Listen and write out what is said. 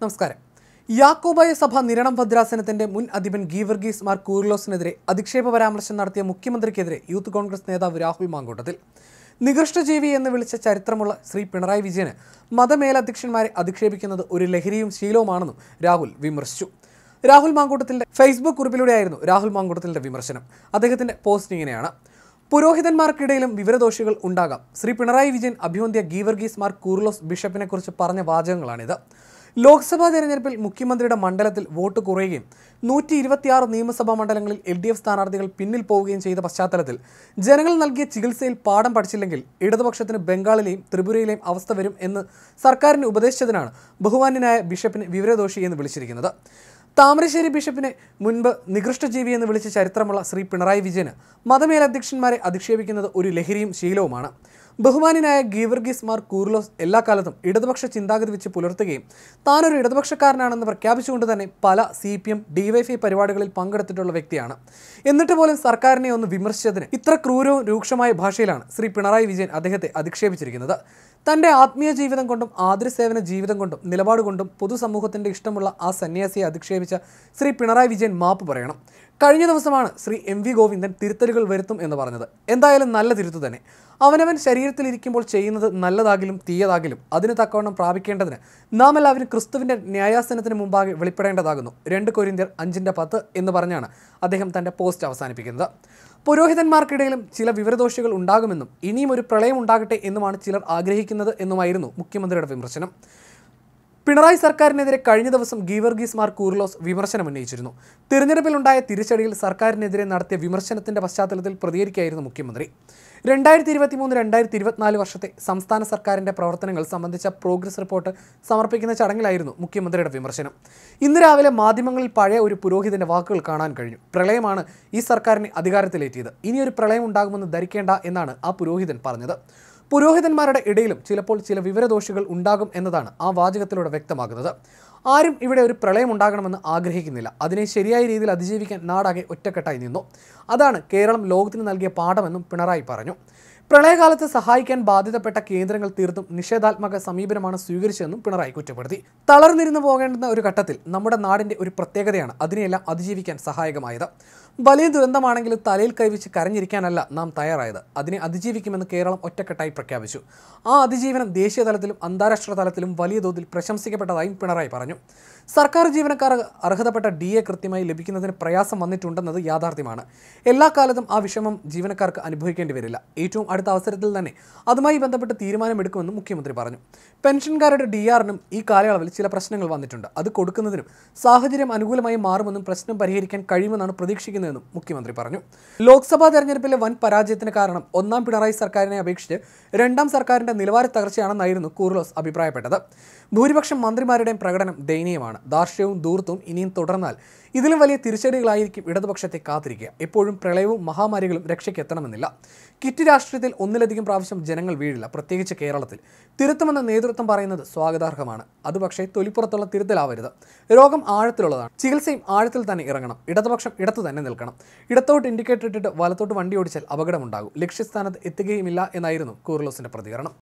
നമസ്കാരം. യാക്കോബായ സഭ നിരണം ഭദ്രാസനത്തിന്റെ മുൻ അധിപൻ ഗീവർഗീസ് മാർ കൂറിലോസിനെതിരെ അധിക്ഷേപ പരാമർശം നടത്തിയ മുഖ്യമന്ത്രിക്കെതിരെ യൂത്ത് കോൺഗ്രസ് നേതാവ് രാഹുൽ മാങ്കൂട്ടത്തിൽ നികൃഷ്ടജീവി എന്ന് വിളിച്ച ചരിത്രമുള്ള ശ്രീ പിണറായി വിജയന് മതമേലധ്യക്ഷന്മാരെ അധിക്ഷേപിക്കുന്നത് ഒരു ലഹരിയും ശീലവുമാണെന്നും രാഹുൽ വിമർശിച്ചു. രാഹുൽ മാങ്കൂട്ടത്തിന്റെ ഫേസ്ബുക്ക് കുറിപ്പിലൂടെയായിരുന്നു രാഹുൽ മാങ്കൂട്ടത്തിന്റെ വിമർശനം. അദ്ദേഹത്തിന്റെ പോസ്റ്റ് ഇങ്ങനെയാണ്: പുരോഹിതന്മാർക്കിടയിലും വിവരദോഷികൾ ഉണ്ടാകാം. ശ്രീ പിണറായി വിജയൻ അഭിവന്ദ്യ ഗീവർഗീസ് മാർ കൂറിലോസ് ബിഷപ്പിനെ കുറിച്ച് പറഞ്ഞ വാചകങ്ങളാണിത്. ലോക്സഭാ തെരഞ്ഞെടുപ്പിൽ മുഖ്യമന്ത്രിയുടെ മണ്ഡലത്തിൽ വോട്ട് കുറയുകയും 126 നിയമസഭാ മണ്ഡലങ്ങളിൽ LDF സ്ഥാനാർത്ഥികൾ പിന്നിൽ പോവുകയും ചെയ്ത പശ്ചാത്തലത്തിൽ ജനങ്ങൾ നൽകിയ ചികിത്സയിൽ പാഠം പഠിച്ചില്ലെങ്കിൽ ഇടതുപക്ഷത്തിന് ബംഗാളിലെയും ത്രിപുരയിലെയും അവസ്ഥ വരും എന്ന് സർക്കാരിന് ഉപദേശിച്ചതിനാണ് ബഹുമാന്യനായ ബിഷപ്പിനെ വിവരദോഷി എന്ന് വിളിച്ചിരിക്കുന്നത്. താമരശ്ശേരി ബിഷപ്പിനെ മുൻപ് നികൃഷ്ടജീവി എന്ന് വിളിച്ച ചരിത്രമുള്ള ശ്രീ പിണറായി വിജയന് മതമേലധ്യക്ഷന്മാരെ അധിക്ഷേപിക്കുന്നത് ഒരു ലഹരിയും ശീലവുമാണ്. ബഹുമാന്യനായ ഗീവർഗീസ് മാർ കൂറിലോസ് എല്ലാ കാലത്തും ഇടതുപക്ഷ ചിന്താഗതി വെച്ച് പുലർത്തുകയും താനൊരു ഇടതുപക്ഷക്കാരനാണെന്ന് പ്രഖ്യാപിച്ചുകൊണ്ട് തന്നെ പല CPM DYFI പരിപാടികളിൽ പങ്കെടുത്തിട്ടുള്ള വ്യക്തിയാണ്. എന്നിട്ട് പോലും സർക്കാരിനെ ഒന്ന് വിമർശിച്ചതിന് ഇത്ര ക്രൂരവും രൂക്ഷമായ ഭാഷയിലാണ് ശ്രീ പിണറായി വിജയൻ അദ്ദേഹത്തെ അധിക്ഷേപിച്ചിരിക്കുന്നത്. തൻ്റെ ആത്മീയ ജീവിതം കൊണ്ടും ആതുരസേവന ജീവിതം കൊണ്ടും നിലപാട് കൊണ്ടും പൊതുസമൂഹത്തിൻ്റെ ഇഷ്ടമുള്ള ആ സന്യാസിയെ അധിക്ഷേപിച്ച ശ്രീ പിണറായി വിജയൻ മാപ്പ് പറയണം. കഴിഞ്ഞ ദിവസമാണ് ശ്രീ MV ഗോവിന്ദൻ തിരുത്തലുകൾ വരുത്തും എന്ന് പറഞ്ഞത്. എന്തായാലും നല്ല തിരുത്തു തന്നെ. അവനവൻ ശരീരത്തിലിരിക്കുമ്പോൾ ചെയ്യുന്നത് നല്ലതാകിലും തീയതാകിലും അതിന് തക്കവണ്ണം പ്രാപിക്കേണ്ടതിന് നാം എല്ലാവരും ക്രിസ്തുവിൻ്റെ ന്യായാസനത്തിന് മുമ്പാകെ വെളിപ്പെടേണ്ടതാകുന്നു. 2 കൊരിന്ത്യർ 5:10 എന്ന് പറഞ്ഞാണ് അദ്ദേഹം തൻ്റെ പോസ്റ്റ് അവസാനിപ്പിക്കുന്നത്. പുരോഹിതന്മാർക്കിടയിലും ചില വിവരദോഷികൾ ഉണ്ടാകുമെന്നും ഇനിയും ഒരു പ്രളയം ഉണ്ടാകട്ടെ എന്നുമാണ് ചിലർ ആഗ്രഹിക്കുന്നത് എന്നുമായിരുന്നു മുഖ്യമന്ത്രിയുടെ വിമർശനം. പിണറായി സർക്കാരിനെതിരെ കഴിഞ്ഞ ദിവസം ഗീവർഗീസ് മാർ കൂറിലോസ് വിമർശനം ഉന്നയിച്ചിരുന്നു. തിരഞ്ഞെടുപ്പിലുണ്ടായ തിരിച്ചടിയിൽ സർക്കാരിനെതിരെ നടത്തിയ വിമർശനത്തിന്റെ പശ്ചാത്തലത്തിൽ പ്രതികരിക്കുകയായിരുന്നു മുഖ്യമന്ത്രി. 2023-2024 വർഷത്തെ സംസ്ഥാന സർക്കാരിന്റെ പ്രവർത്തനങ്ങൾ സംബന്ധിച്ച പ്രോഗ്രസ് റിപ്പോർട്ട് സമർപ്പിക്കുന്ന ചടങ്ങിലായിരുന്നു മുഖ്യമന്ത്രിയുടെ വിമർശനം. ഇന്ന് രാവിലെ മാധ്യമങ്ങളിൽ പഴയ ഒരു പുരോഹിതന്റെ വാക്കുകൾ കാണാൻ കഴിഞ്ഞു. പ്രളയമാണ് ഈ സർക്കാരിനെ അധികാരത്തിലേറ്റിയത്. ഇനിയൊരു പ്രളയം ഉണ്ടാകുമെന്ന് ധരിക്കേണ്ട എന്നാണ് ആ പുരോഹിതൻ പറഞ്ഞത്. പുരോഹിതന്മാരുടെ ഇടയിലും ചിലപ്പോൾ ചില വിവരദോഷികൾ ഉണ്ടാകും എന്നതാണ് ആ വാചകത്തിലൂടെ വ്യക്തമാകുന്നത്. ആരും ഇവിടെ ഒരു പ്രളയം ഉണ്ടാകണമെന്ന് ആഗ്രഹിക്കുന്നില്ല. അതിനെ ശരിയായ രീതിയിൽ അതിജീവിക്കാൻ നാടാകെ ഒറ്റക്കെട്ടായി നിന്നു. അതാണ് കേരളം ലോകത്തിന് നൽകിയ പാഠമെന്നും പിണറായി പറഞ്ഞു. പ്രളയകാലത്ത് സഹായിക്കാൻ ബാധ്യതപ്പെട്ട കേന്ദ്രങ്ങൾ തീർത്തും നിഷേധാത്മക സമീപനമാണ് സ്വീകരിച്ചതെന്നും പിണറായി കുറ്റപ്പെടുത്തി. തളർന്നിരുന്നു പോകേണ്ടുന്ന ഒരു ഘട്ടത്തിൽ നമ്മുടെ നാടിൻ്റെ ഒരു പ്രത്യേകതയാണ് അതിനെയെല്ലാം അതിജീവിക്കാൻ സഹായകമായത്. വലിയ ദുരന്തമാണെങ്കിലും തലയിൽ കൈവച്ച് കരഞ്ഞിരിക്കാനല്ല നാം തയ്യാറായത്. അതിനെ അതിജീവിക്കുമെന്ന് കേരളം ഒറ്റക്കെട്ടായി പ്രഖ്യാപിച്ചു. ആ അതിജീവനം ദേശീയ തലത്തിലും അന്താരാഷ്ട്ര തലത്തിലും വലിയ തോതിൽ പ്രശംസിക്കപ്പെട്ടതായും പിണറായി പറഞ്ഞു. സർക്കാർ ജീവനക്കാർ അർഹതപ്പെട്ട DA കൃത്യമായി ലഭിക്കുന്നതിന് പ്രയാസം വന്നിട്ടുണ്ടെന്നത് യാഥാർത്ഥ്യമാണ്. എല്ലാ കാലത്തും ആ വിഷമം ജീവനക്കാർക്ക് അനുഭവിക്കേണ്ടി വരില്ല. ഏറ്റവും അടുത്ത അവസരത്തിൽ തന്നെ അതുമായി ബന്ധപ്പെട്ട് തീരുമാനമെടുക്കുമെന്നും മുഖ്യമന്ത്രി പറഞ്ഞു. പെൻഷൻകാരുടെ DRനും ഈ കാലയളവിൽ ചില പ്രശ്നങ്ങൾ വന്നിട്ടുണ്ട്. അത് കൊടുക്കുന്നതിനും സാഹചര്യം അനുകൂലമായി മാറുമെന്നും പ്രശ്നം പരിഹരിക്കാൻ കഴിയുമെന്നാണ് പ്രതീക്ഷിക്കുന്നതെന്നും മുഖ്യമന്ത്രി പറഞ്ഞു. ലോക്സഭാ തെരഞ്ഞെടുപ്പിലെ വൻ പരാജയത്തിന് കാരണം ഒന്നാം പിണറായി സർക്കാരിനെ അപേക്ഷിച്ച് രണ്ടാം സർക്കാരിന്റെ നിലവാര തകർച്ചയാണെന്നായിരുന്നു കൂറിലോസ് അഭിപ്രായപ്പെട്ടത്. ഭൂരിപക്ഷം മന്ത്രിമാരുടെയും പ്രകടനം ദയനീയമാണ്. ധാർഷ്ട്യവും ധൂർത്തും ഇനിയും തുടർന്നാൽ ഇതിലും വലിയ തിരിച്ചടികളായിരിക്കും ഇടതുപക്ഷത്തെ കാത്തിരിക്കുക. എപ്പോഴും പ്രളയവും മഹാമാരികളും രക്ഷയ്ക്കെത്തണമെന്നില്ല. കിറ്റ് രാഷ്ട്രീയത്തിൽ ഒന്നിലധികം പ്രാവശ്യം ജനങ്ങൾ വീഴില്ല, പ്രത്യേകിച്ച് കേരളത്തിൽ. തിരുത്തുമെന്ന നേതൃത്വം പറയുന്നത് സ്വാഗതാർഹമാണ്. അത് പക്ഷേ തൊലിപ്പുറത്തുള്ള തിരുത്തലാവരുത്. രോഗം ആഴത്തിലുള്ളതാണ്. ചികിത്സയും ആഴത്തിൽ തന്നെ ഇറങ്ങണം. ഇടതുപക്ഷം ഇടത്തു തന്നെ നിൽക്കണം. ഇടത്തോട്ട് ഇൻഡിക്കേറ്റർ ഇട്ടിട്ട് വലത്തോട്ട് വണ്ടി ഓടിച്ചാൽ അപകടമുണ്ടാകും. ലക്ഷ്യസ്ഥാനത്ത് എത്തുകയുമില്ല എന്നായിരുന്നു കൂറിലോസിന്റെ പ്രതികരണം.